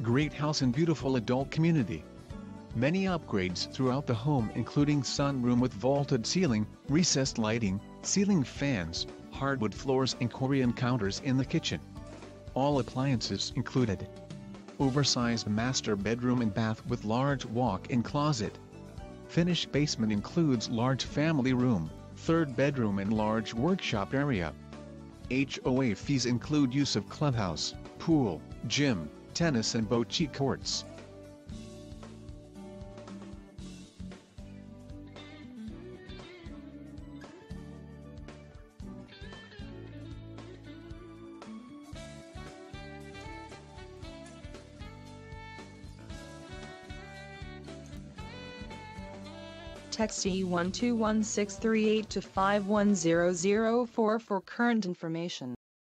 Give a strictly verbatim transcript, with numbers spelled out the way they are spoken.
Great house and beautiful adult community. Many upgrades throughout the home including sunroom with vaulted ceiling, recessed lighting, ceiling fans, hardwood floors and Korean counters in the kitchen. All appliances included. Oversized master bedroom and bath with large walk-in closet. Finished basement includes large family room, third bedroom and large workshop area. H O A fees include use of clubhouse, pool, gym, tennis and bocce courts. Text E one two one six three eight to five one zero zero four for current information.